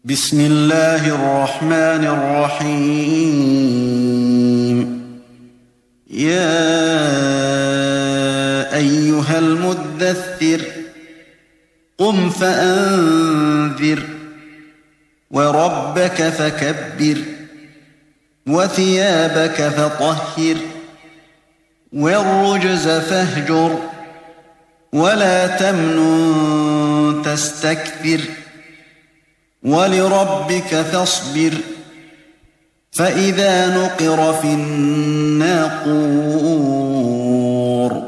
بسم الله الرحمن الرحيم يا أيها المدثر قم فأنذر وربك فكبر وثيابك فطهر والرجز فاهجر ولا تمنن تستكثر ولربك فاصبر فإذا نقر في الناقور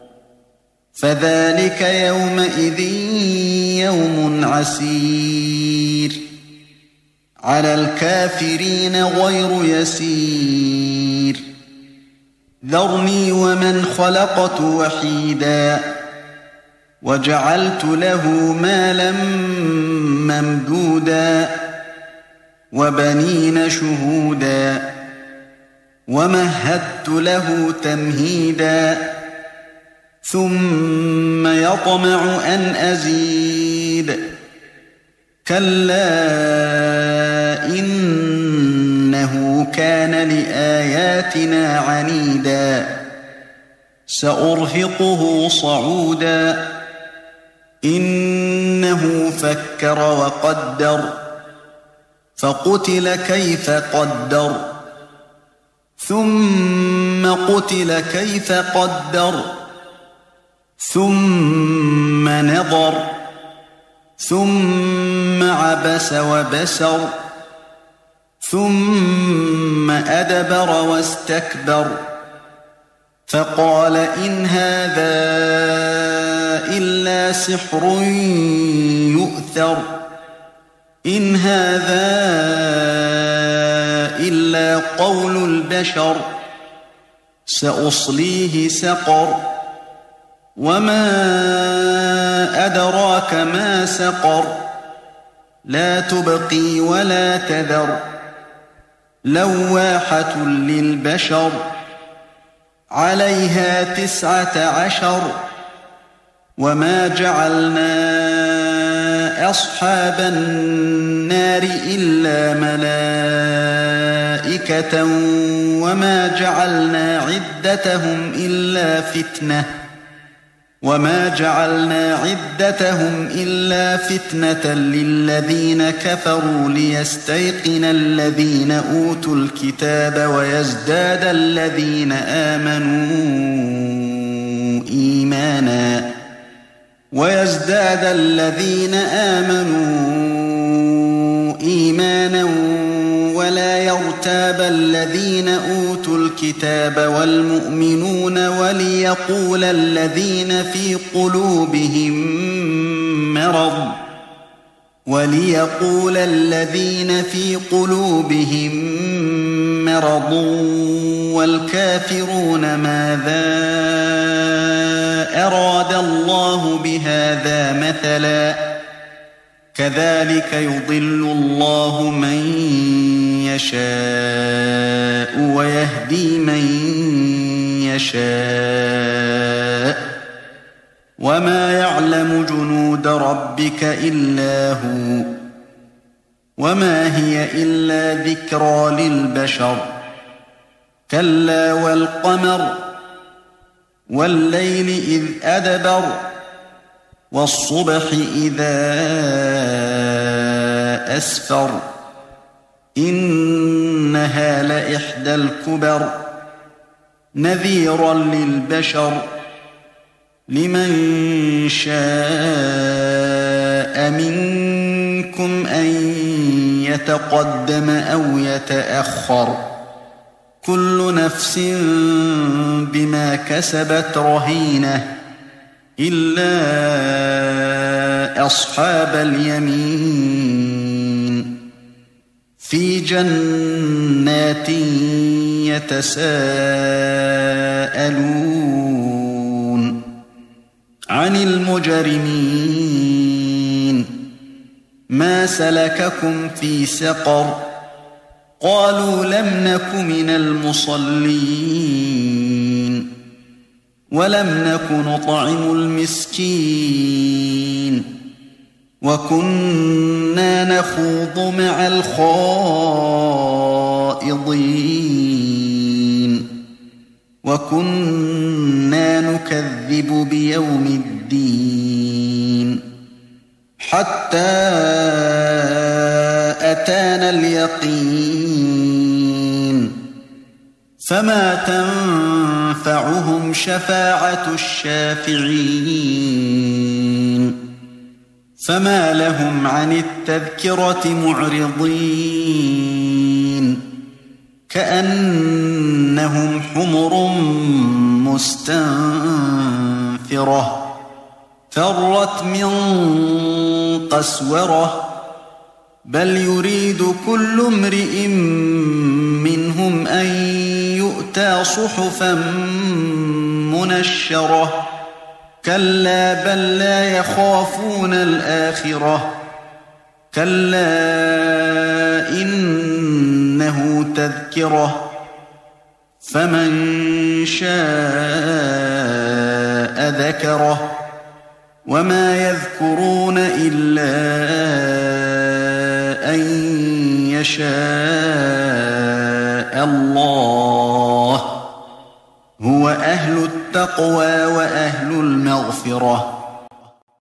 فذلك يومئذ يوم عسير على الكافرين غير يسير ذرني ومن خلقت وحيدا وجعلت له مالا ممدودا وبنين شهودا ومهدت له تمهيدا ثم يطمع أن أزيد كلا إنه كان لآياتنا عنيدا سأرهقه صعودا إنه فكر وقدر فقتل كيف قدر ثم قتل كيف قدر ثم نظر ثم عبس وبسر ثم أدبر واستكبر فقال إن هذا إلا سحر يؤثر إن هذا إلا قول البشر سأصليه سقر وما أدراك ما سقر لا تبقي ولا تذر لواحة للبشر عليها 19 وما جعلنا أصحاب النار إلا ملائكة وما جعلنا عدتهم إلا فتنة للذين كفروا ليستيقن الذين أوتوا الكتاب ويزداد الذين آمنوا إيمانا ولا يرتاب الذين أوتوا الكتاب والمؤمنون وليقول الذين في قلوبهم مرض والكافرون ماذا أراد الله بهذا مثلا كذلك يضل الله من يشاء ويهدي من يشاء وما يعلم جنود ربك إلا هو وما هي إلا ذكرى للبشر كلا والقمر والليل إذ أدبر والصبح إذا أسفر إنها لإحدى الكبر نذيرا للبشر لمن شاء منكم أن يتقدم أو يتأخر كل نفس بما كسبت رهينة إلا أصحاب اليمين في جنات يتساءلون عن المجرمين ما سلككم في سقر قالوا لم نك من المصلين ولم نك نطعم المسكين وكنا نخوض مع الخائضين وكنا نكذب بيوم الدين حتى أتانا اليقين فما تنفعهم شفاعة الشافعين فما لهم عن التذكرة معرضين كأنهم حمر مستنفرة فرت من قسورة بل يريد كل امرئ منهم أن يؤتى صحفا منشرة كلا بل لا يخافون الآخرة كلا إنه تذكرة فمن شاء ذكره وما يذكرون إلا أن يشاء الله هو أهل التقوى وأهل المغفرة